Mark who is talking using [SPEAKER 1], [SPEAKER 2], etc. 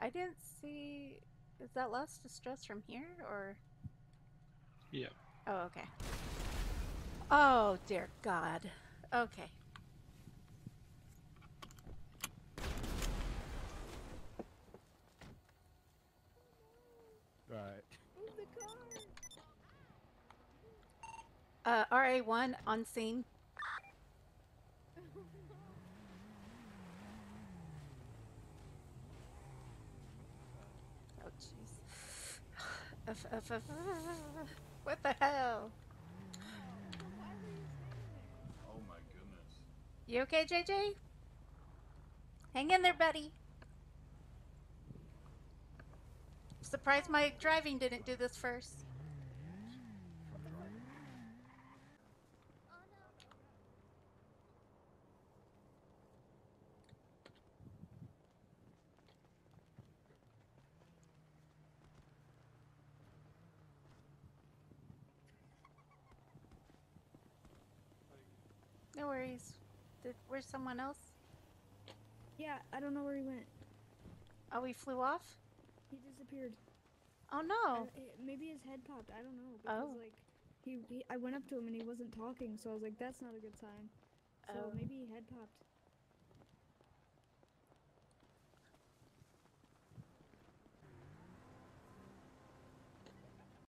[SPEAKER 1] I didn't see... Is that last distress from here, or...
[SPEAKER 2] Yeah.
[SPEAKER 1] Oh, okay. Oh, dear God. Okay.
[SPEAKER 3] Alright.
[SPEAKER 4] Move the car!
[SPEAKER 1] RA1 on scene.
[SPEAKER 4] Oh no!
[SPEAKER 1] Oh, jeez. What the hell?
[SPEAKER 4] Why were you standing there?
[SPEAKER 5] Oh my goodness.
[SPEAKER 1] You okay, JJ? Hang in there, buddy. Surprised my driving didn't do this first.
[SPEAKER 4] What the fuck? Oh no!
[SPEAKER 1] No worries. Where's someone else?
[SPEAKER 4] Yeah, I don't know where he went.
[SPEAKER 1] Oh, we flew off?
[SPEAKER 4] He disappeared.
[SPEAKER 1] Oh no.
[SPEAKER 4] Maybe his head popped. I don't know because
[SPEAKER 1] Oh.
[SPEAKER 4] like I went up to him and he wasn't talking, so I was like, that's not a good sign. So
[SPEAKER 1] Oh.
[SPEAKER 4] maybe he head popped.